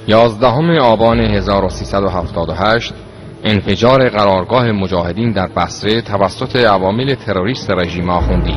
11 آبان 1378 انفجار قرارگاه مجاهدین در بصره توسط عوامل تروریست رژیم آخوندی.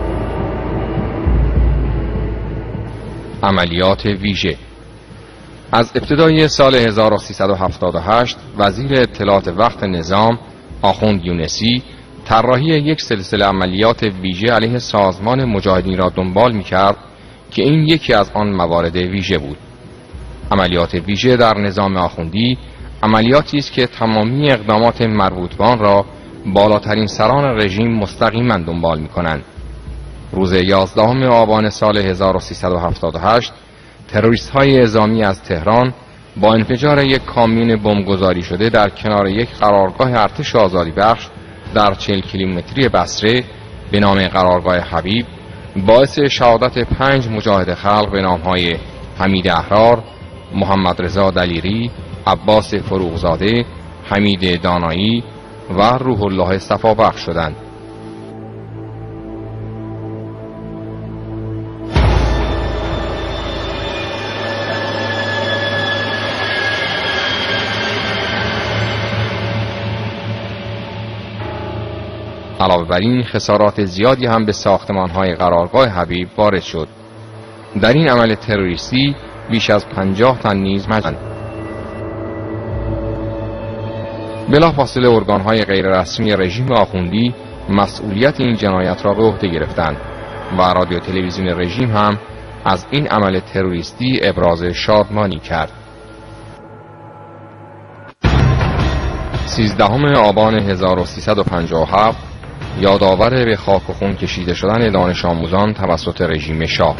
عملیات ویژه. از ابتدای سال 1378 وزیر اطلاعات وقت نظام آخوند یونسی طراحی یک سلسله عملیات ویژه علیه سازمان مجاهدین را دنبال می‌کرد که این یکی از آن موارد ویژه بود. عملیات ویژه در نظام آخوندی عملیاتی است که تمامی اقدامات مربوط به آن را بالاترین سران رژیم مستقیما دنبال می‌کنند. روز 11 آبان سال 1378 تروریست‌های اعزامی از تهران با انفجار یک کامیون بمبگذاری شده در کنار یک قرارگاه ارتش آزادیبخش در 40 کیلومتری بصره به نام قرارگاه حبیب باعث شهادت 5 مجاهد خلق به نام‌های حمید احرار، محمد رضا دلیری، عباس فروغزاده، حمید دانایی و روح الله صفابخش شدند. علاوه بر این خسارات زیادی هم به ساختمان‌های قرارگاه حبیب وارد شد. در این عمل تروریستی بیش از 50 تن نیز مجروح. بلافاصله ارگان‌های غیررسمی رژیم آخوندی مسئولیت این جنایت را به عهده گرفتند و رادیو تلویزیون رژیم هم از این عمل تروریستی ابراز شادمانی کرد. 13 آبان 1357 یادآور به خاک و خون کشیده شدن دانش آموزان توسط رژیم شاه.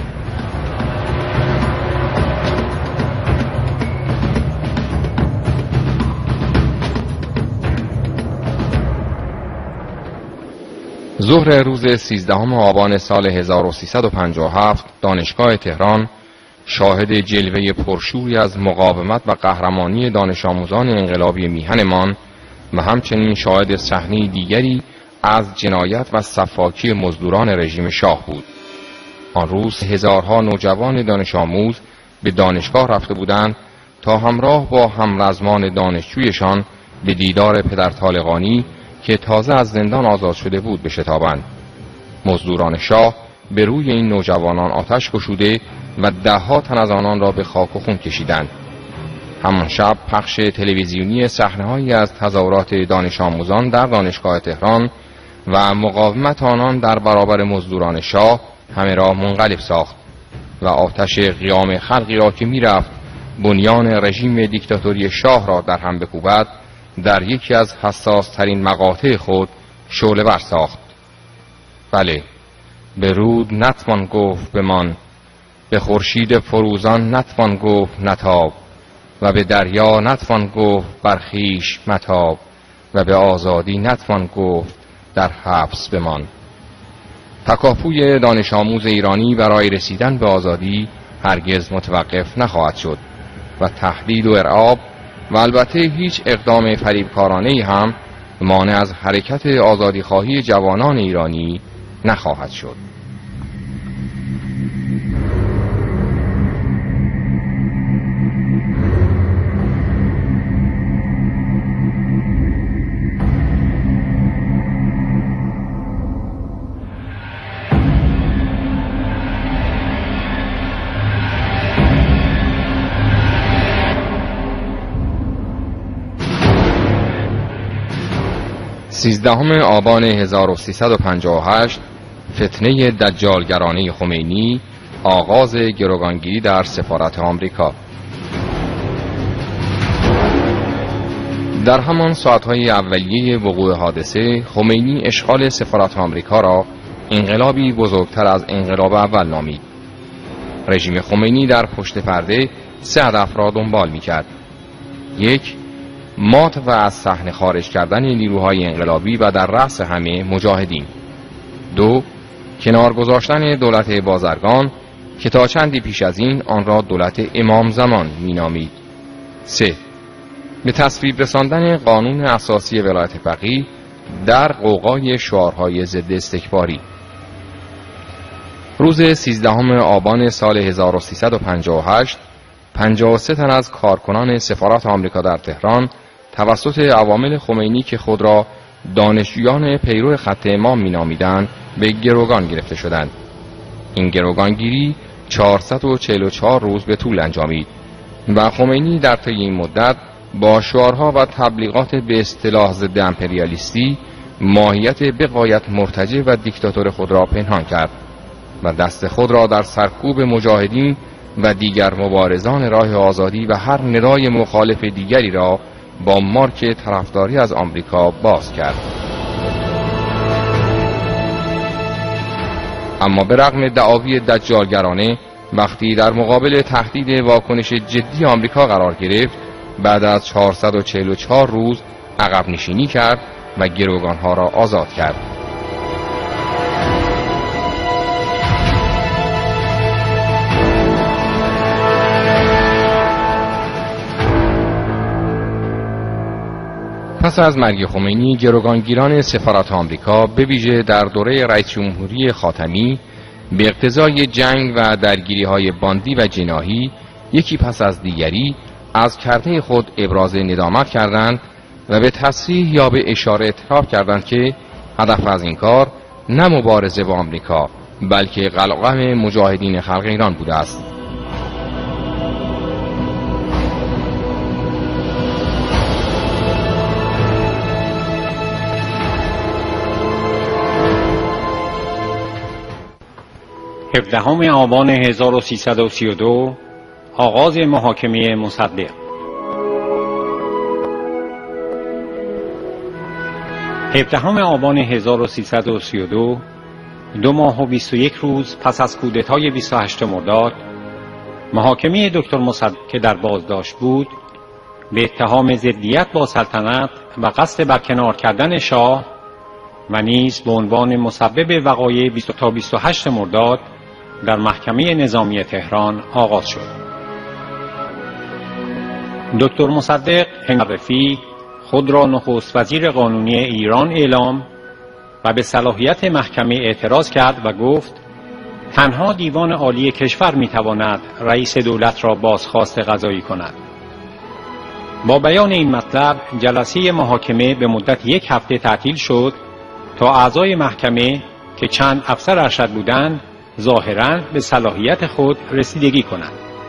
ظهر روز 13 آبان سال 1357 دانشگاه تهران شاهد جلوه پرشوری از مقاومت و قهرمانی دانش آموزان انقلابی میهنمان و همچنین شاهد صحنه دیگری از جنایت و سفاکی مزدوران رژیم شاه بود. آن روز هزارها نوجوان دانش آموز به دانشگاه رفته بودند تا همراه با همرزمان دانشجویشان به دیدار پدر طالقانی که تازه از زندان آزاد شده بود بشتابند. مزدوران شاه به روی این نوجوانان آتش گشوده و ده‌ها تن از آنان را به خاک و خون کشیدند. همان شب پخش تلویزیونی صحنه‌هایی از تظاهرات دانش آموزان در دانشگاه تهران و مقاومت آنان در برابر مزدوران شاه همه را منقلب ساخت و آتش قیام خلقی را که می‌رفت بنیان رژیم دیکتاتوری شاه را در هم بکوبد در یکی از حساس ترین مقاطع خود شعله‌ور ساخت. بله، به رود نتوان گفت بمان، به خورشید فروزان نتوان گفت نتاب، و به دریا نتوان گفت برخیش متاب، و به آزادی نتوان گفت در حبس بمان. تکاپوی دانش آموز ایرانی برای رسیدن به آزادی هرگز متوقف نخواهد شد و تهدید و ارعاب و البته هیچ اقدام فریبکارانه‌ای هم مانع از حرکت آزادیخواهی جوانان ایرانی نخواهد شد. سیزدهم آبان 1358 فتنه دجالگرانه خمینی، آغاز گروگانگیری در سفارت آمریکا. در همان ساعتهای اولیه وقوع حادثه خمینی اشغال سفارت آمریکا را انقلابی بزرگتر از انقلاب اول نامید. رژیم خمینی در پشت پرده 3 هدف را دنبال می‌کرد. 1. مات و از صحنه خارج کردن نیروهای انقلابی و در رأس همه مجاهدین. 2. کنار گذاشتن دولت بازرگان که تا چندی پیش از این آن را دولت امام زمان مینامید. 3. به تصویب رساندن قانون اساسی ولایت فقیه در غوغای شعارهای ضد استکباری. روز 13 آبان سال 1358 53 تن از کارکنان سفارت آمریکا در تهران توسط عوامل خمینی که خود را دانشجویان پیرو خط امام می‌نامیدند به گروگان گرفته شدند. این گروگانگیری 444 روز به طول انجامید و خمینی در طی این مدت با شعارها و تبلیغات به اصطلاح ضد امپریالیستی ماهیت بغایت مرتجع و دیکتاتور خود را پنهان کرد و دست خود را در سرکوب مجاهدین و دیگر مبارزان راه آزادی و هر ندای مخالف دیگری را با مارک طرفداری از آمریکا باز کرد. اما به رغم دعاوی دجالگرانه وقتی در مقابل تهدید واکنش جدی آمریکا قرار گرفت، بعد از 444 روز عقب نشینی کرد و گروگانها را آزاد کرد. پس از مرگ خمینی، گروگانگیران سفارت آمریکا به ویژه در دوره رئیس جمهوری خاتمی به اقتضای جنگ و درگیری‌های باندی و جناحی یکی پس از دیگری از کرده خود ابراز ندامت کردند و به تصریح یا به اشاره اعتراف کردند که هدف از این کار نه مبارزه با آمریکا بلکه قلقم مجاهدین خلق ایران بوده است. هفدهم آبان 1332 آغاز محاکمه مصدق. هفدهم آبان 1332 2 ماه و 21 روز پس از کودتای 28 مرداد، محاکمه دکتر مصدق که در بازداشت بود به اتهام ضدیت با سلطنت و قصد برکنار کردن شاه و نیز به عنوان مسبب وقایع 20 تا 28 مرداد در محکمه نظامی تهران آغاز شد. دکتر مصدق معرفی خود را نخست وزیر قانونی ایران اعلام و به صلاحیت محکمه اعتراض کرد و گفت تنها دیوان عالی کشور میتواند رئیس دولت را بازخواست قضایی کند. با بیان این مطلب جلسه محاکمه به مدت 1 هفته تعطیل شد تا اعضای محکمه که چند افسر ارشد بودند ظاهراً به صلاحیت خود رسیدگی کنند.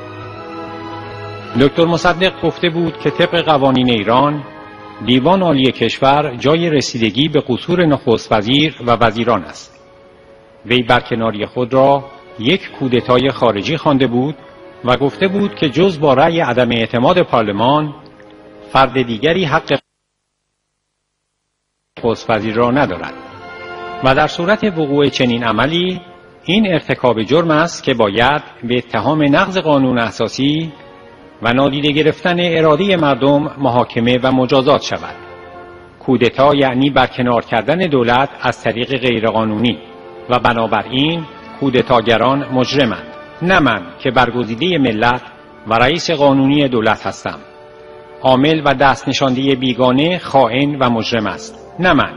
دکتر مصدق گفته بود که طبق قوانین ایران دیوان عالی کشور جای رسیدگی به قصور نخست وزیر و وزیران است. وی برکناری خود را یک کودتای خارجی خوانده بود و گفته بود که جز با رأی عدم اعتماد پارلمان فرد دیگری حق نخست وزیر را ندارد و در صورت وقوع چنین عملی این ارتکاب جرم است که باید به اتهام نقض قانون اساسی و نادیده گرفتن اراده مردم محاکمه و مجازات شود. کودتا یعنی برکنار کردن دولت از طریق غیرقانونی و بنابراین کودتاگران مجرمند. نه من که برگزیده ملت و رئیس قانونی دولت هستم. عامل و دست نشانده بیگانه خائن و مجرم است. نه من.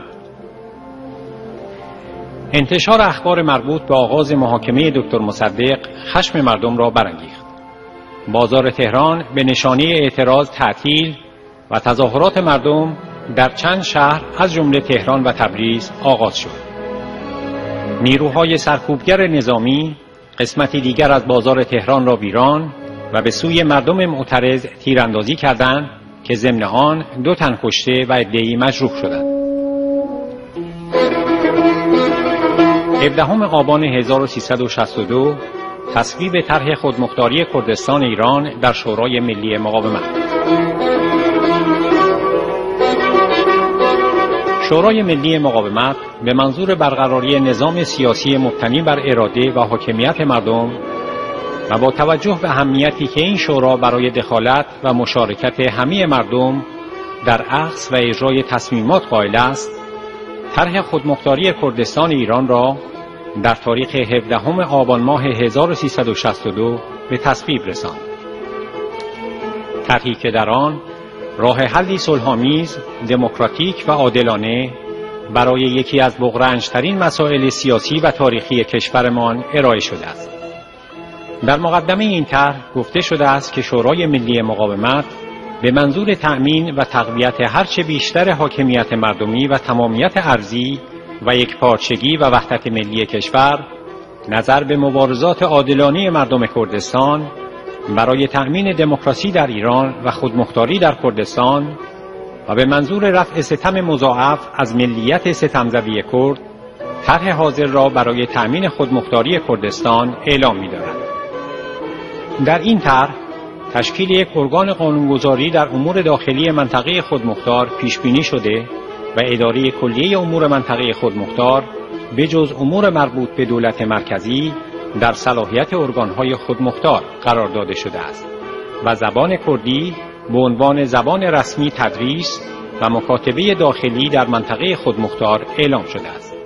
انتشار اخبار مربوط به آغاز محاکمه دکتر مصدق خشم مردم را برانگیخت. بازار تهران به نشانه اعتراض تعطیل و تظاهرات مردم در چند شهر از جمله تهران و تبریز آغاز شد. نیروهای سرکوبگر نظامی قسمتی دیگر از بازار تهران را ویران و به سوی مردم معترض تیراندازی کردند که ضمن آن 2 تن کشته و عده‌ای مجروح شدند. 17 آبان 1362 تصویب طرح خودمختاری کردستان ایران در شورای ملی مقاومت. شورای ملی مقاومت به منظور برقراری نظام سیاسی مبتنی بر اراده و حاکمیت مردم و با توجه به اهمیتی که این شورا برای دخالت و مشارکت همه مردم در اخذ و اجرای تصمیمات قائل است، طرح خودمختاری کردستان ایران را در تاریخ 17 آبان ماه 1362 به تصویب رساند. طرحی که در آن راه حلی صلح‌آمیز، دموکراتیک و عادلانه برای یکی از بغرنج‌ترین مسائل سیاسی و تاریخی کشورمان ارائه شده است. در مقدمه این طرح گفته شده است که شورای ملی مقاومت به منظور تأمین و تقویت هرچه بیشتر حاکمیت مردمی و تمامیت ارضی و یکپارچگی و وحدت ملی کشور، نظر به مبارزات عادلانه مردم کردستان برای تأمین دموکراسی در ایران و خودمختاری در کردستان و به منظور رفع ستم مضاعف از ملیت ستمزدی کرد، طرح حاضر را برای تأمین خودمختاری کردستان اعلام می‌دارد. در این طرح تشکیل یک ارگان قانونگذاری در امور داخلی منطقه خودمختار پیش بینی شده و اداره کلیه امور منطقه خودمختار به جز امور مربوط به دولت مرکزی در صلاحیت ارگان‌های خودمختار قرار داده شده است و زبان کردی به عنوان زبان رسمی تدریس و مکاتبه داخلی در منطقه خودمختار اعلام شده است.